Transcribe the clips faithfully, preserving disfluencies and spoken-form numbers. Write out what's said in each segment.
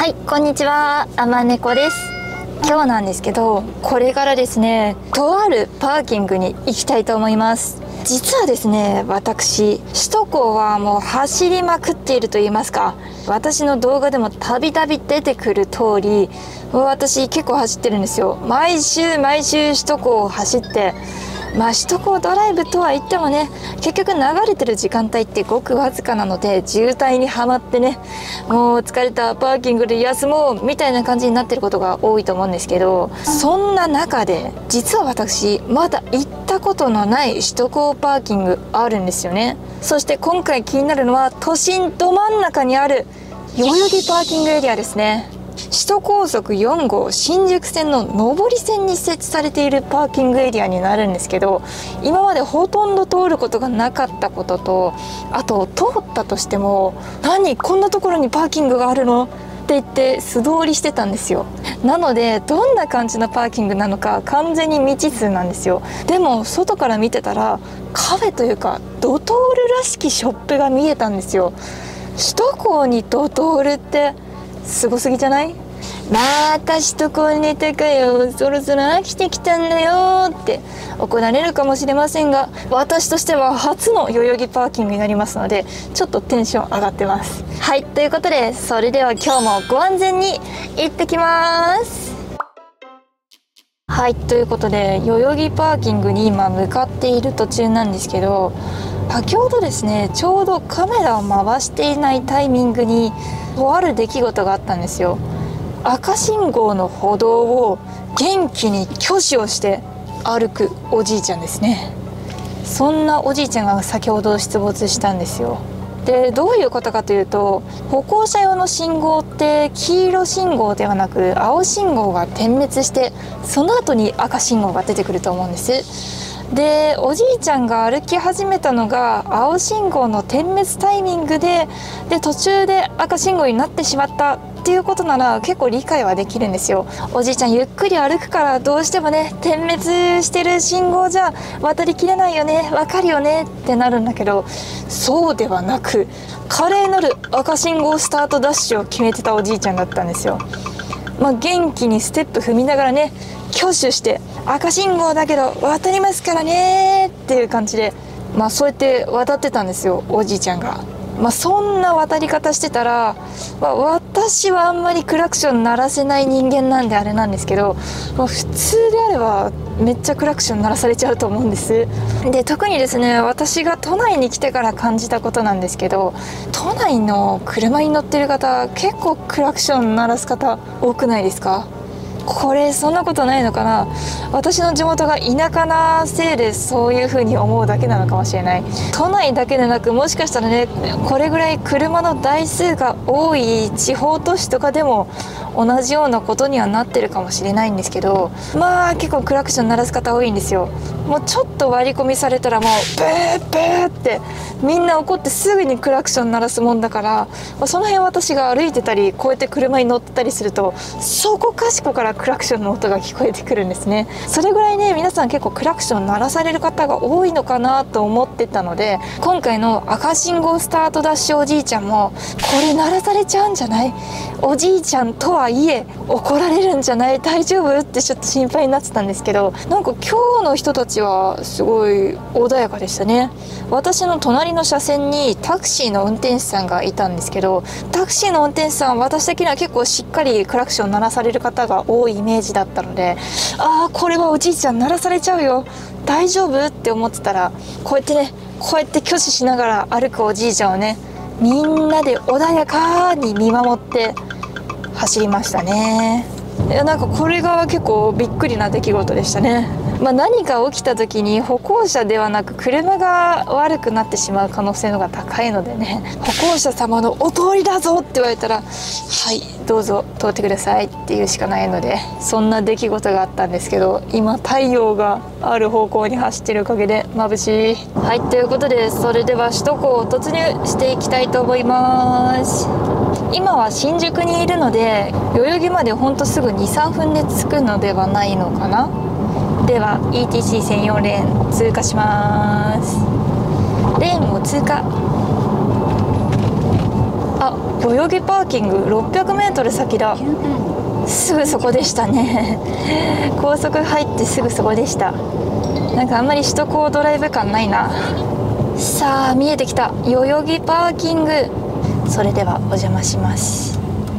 はい、こんにちは、あまねこです。今日なんですけど、これからですね、とあるパーキングに行きたいと思います。実はですね、私、首都高はもう走りまくっていると言いますか、私の動画でもたびたび出てくる通り、私結構走ってるんですよ。毎週毎週首都高を走って、まあ首都高ドライブとは言ってもね、結局流れてる時間帯ってごくわずかなので、渋滞にはまってね、もう疲れた、パーキングで休もうみたいな感じになってることが多いと思うんですけど、そんな中で実は私まだ行ったことのない首都高パーキングあるんですよね。そして今回気になるのは、都心ど真ん中にある代々木パーキングエリアですね。首都高速よん号新宿線の上り線に設置されているパーキングエリアになるんですけど、今までほとんど通ることがなかったことと、あと通ったとしても「何こんなところにパーキングがあるの?」って言って素通りしてたんですよ。なのでどんな感じのパーキングなのか完全に未知数なんですよ。でも外から見てたらカフェというかドトールらしきショップが見えたんですよ。首都高にドトールってすごすぎじゃない？また首都高ネタかよ、そろそろ飽きてきたんだよって怒られるかもしれませんが、私としては初の代々木パーキングになりますので、ちょっとテンション上がってます。はい、ということでそれでは今日もご安全に行ってきます。はい、ということで代々木パーキングに今向かっている途中なんですけど、先ほどですね、ちょうどカメラを回していないタイミングにとある出来事があったんですよ。赤信号の歩道を元気に挙手をして歩くおじいちゃんですね。そんなおじいちゃんが先ほど出没したんですよ。で、どういうことかというと、歩行者用の信号って黄色信号ではなく青信号が点滅して、その後に赤信号が出てくると思うんです。で、おじいちゃんが歩き始めたのが青信号の点滅タイミングで、で途中で赤信号になってしまったっていうことなら結構理解はできるんですよ。おじいちゃんゆっくり歩くからどうしてもね、点滅してる信号じゃ渡りきれないよね、わかるよねってなるんだけど、そうではなく華麗なる赤信号スタートダッシュを決めてたおじいちゃんだったんですよ。まあ、元気にステップ踏みながらね、挙手して赤信号だけど渡りますからねっていう感じで、まあそうやって渡ってたんですよ、おじいちゃんが。まあそんな渡り方してたら、まあ、私はあんまりクラクション鳴らせない人間なんであれなんですけど、まあ、普通であればめっちゃクラクション鳴らされちゃうと思うんです。で、特にですね、私が都内に来てから感じたことなんですけど、都内の車に乗ってる方結構クラクション鳴らす方多くないですか？これそんなことないのかな。私の地元が田舎なせいでそういう風に思うだけなのかもしれない。都内だけでなく、もしかしたらね、これぐらい車の台数が多い地方都市とかでも同じようなことにはなってるかもしれないんですけど、まあ結構クラクション鳴らす方多いんですよ。もうちょっと割り込みされたらもうブーブーってみんな怒ってすぐにクラクション鳴らすもんだから、その辺私が歩いてたりこうやって車に乗ってたりすると、そこかしこからクラクションの音が聞こえてくるんですね。それぐらいね、皆さん結構クラクション鳴らされる方が多いのかなと思ってたので、今回の赤信号スタートダッシュおじいちゃんもこれ鳴らされちゃうんじゃない、おじいちゃんとはいえ怒られるんじゃない、大丈夫ってちょっと心配になってたんですけど、なんか今日の人たちはすごい穏やかでしたね。私の隣の車線にタクシーの運転手さんがいたんですけど、タクシーの運転手さん、私的には結構しっかりクラクション鳴らされる方が多いイメージだったので、ああこれはおじいちゃん鳴らされちゃうよ、大丈夫って思ってたら、こうやってね、こうやって挙手しながら歩くおじいちゃんをね、みんなで穏やかに見守って走りましたね。いや、なんかこれが結構びっくりな出来事でしたね。まあ、何か起きた時に歩行者ではなく車が悪くなってしまう可能性のが高いのでね、歩行者様のお通りだぞって言われたら、はいどうぞ通ってくださいっていうしかないので、そんな出来事があったんですけど、今太陽がある方向に走ってるおかげで眩しい。はい、ということでそれでは首都高を突入していきたいと思います。今は新宿にいるので、代々木までほんとすぐにさんぷんで着くのではないのかな。では イーティーシー 専用レーン通過します。レーンを通過。あ、 代々木パーキングろっぴゃくメートル先だ。すぐそこでしたね高速入ってすぐそこでした。なんかあんまり首都高ドライブ感ないな。さあ見えてきた代々木パーキング。それではお邪魔します。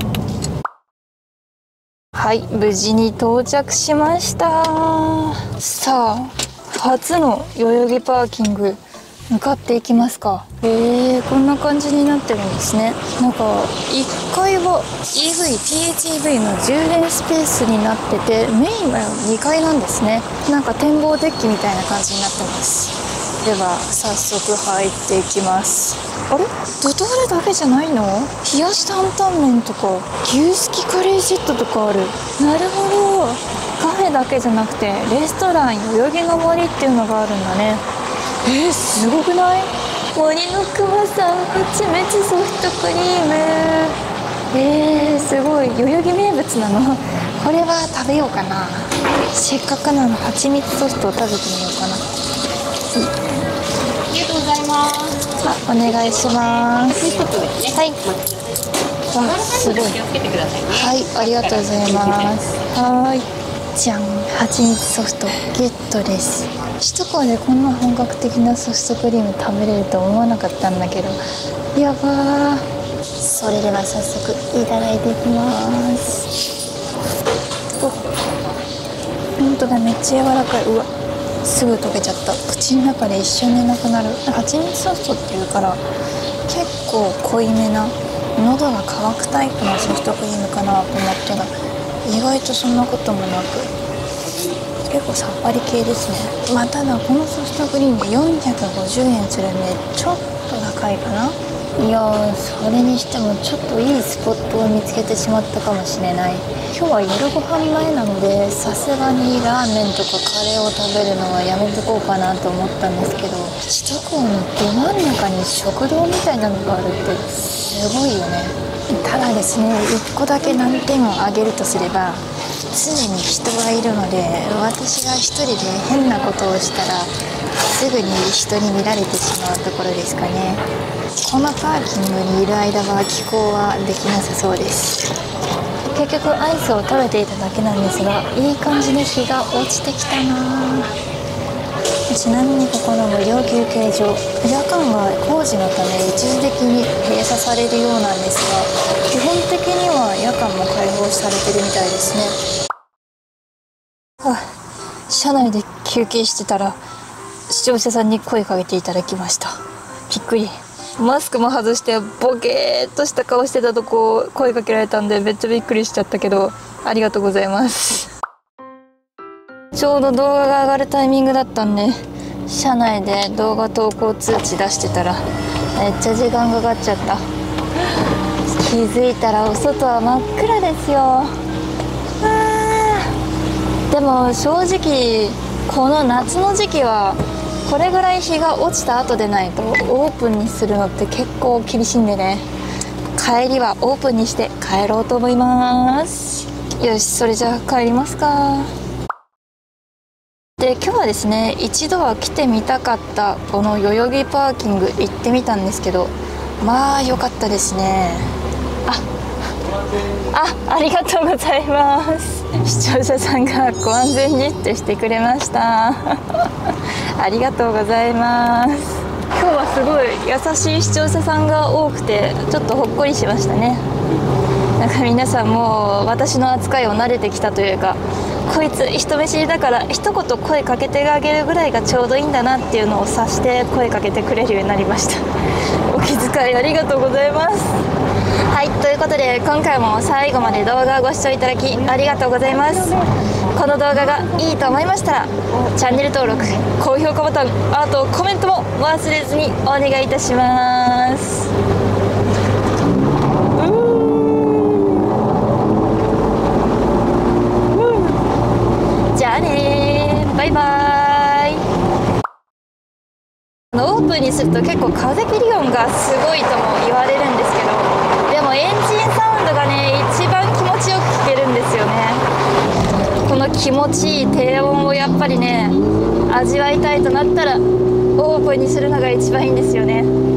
はい、無事に到着しました。さあ初の代々木パーキング向かっていきますか。えー、こんな感じになってるんですね。なんかいっかいは イーブイ、ピーエイチイーブイ の充電スペースになってて、メインはにかいなんですね。なんか展望デッキみたいな感じになってます。では早速入っていきます。あれ、ドトールだけじゃないの？冷やし担々麺とか牛すきカレーセットとかある。なるほど、カフェだけじゃなくてレストラン代々木の森っていうのがあるんだね。えー、すごくない？森のくまさんはちみつソフトクリーム。えー、すごい。代々木名物なの？これは食べようかな。せっかくなのはちみつソフトを食べてみようかな。 ありがとうございます。 あ、お願いします。はい。わ、すごい。はい、ありがとうございます。はい。じゃん、はちみつソフトゲットです。首都高でこんな本格的なソフトクリーム食べれると思わなかったんだけど、やばー。それでは早速いただいていきます。お、本当だ、めっちゃ柔らかい。うわ、すぐ溶けちゃった。口の中で一瞬でなくなる。はちみつソフトっていうから結構濃いめな、喉が渇くタイプのソフトクリームかなと思ったら、意外とそんなこともなく結構さっぱり系ですね。まあただこのソフトクリームよんひゃくごじゅうえんするんでちょっと高いかな。いやー、それにしてもちょっといいスポットを見つけてしまったかもしれない。今日は夜ご飯前なのでさすがにラーメンとかカレーを食べるのはやめとこうかなと思ったんですけど、首都高のど真ん中に食堂みたいなのがあるってすごいよね。ただですね、いっこだけ難点を挙げるとすれば、常に人がいるので私が一人で変なことをしたらすぐに人に見られてしまうところですかね。このパーキングにいる間は気候はできなさそうです。結局アイスを食べていただけなんですが、いい感じに日が落ちてきたな。ちなみにここの無料休憩所、夜間は工事のため一時的に閉鎖されるようなんですが、基本的には夜間も開放されてるみたいですね。はあ、車内で休憩してたら視聴者さんに声かけていただきました。びっくり。マスクも外してボケーっとした顔してたとこ声かけられたんでめっちゃびっくりしちゃったけど、ありがとうございます。ちょうど動画が上がるタイミングだったんで車内で動画投稿通知出してたらめっちゃ時間かかっちゃった。気づいたらお外は真っ暗ですよ。でも正直この夏の時期はこれぐらい日が落ちた後でないとオープンにするのって結構厳しいんでね、帰りはオープンにして帰ろうと思います。よし、それじゃあ帰りますか。で、今日はですね、一度は来てみたかったこの代々木パーキング行ってみたんですけど、まあ良かったですね。ああ、ありがとうございます。視聴者さんがご安全にってしてくれましたありがとうございます。今日はすごい優しい視聴者さんが多くてちょっとほっこりしましたね。なんか皆さんもう私の扱いを慣れてきたというか、こいつ人見知りだから一言声かけてあげるぐらいがちょうどいいんだなっていうのを察して声かけてくれるようになりましたお気遣いありがとうございます。はい、ということで今回も最後まで動画をご視聴いただきありがとうございます。この動画がいいと思いましたらチャンネル登録、高評価ボタン、あとコメントも忘れずにお願いいたします。じゃあねー、バイバーイ。オープンにすると結構風切り音がすごいとも言われるんですけど、でもエンジンサウンドがね一番気持ちよく聞けるんですよね。この気持ちいい低音をやっぱりね味わいたいとなったらオープンにするのが一番いいんですよね。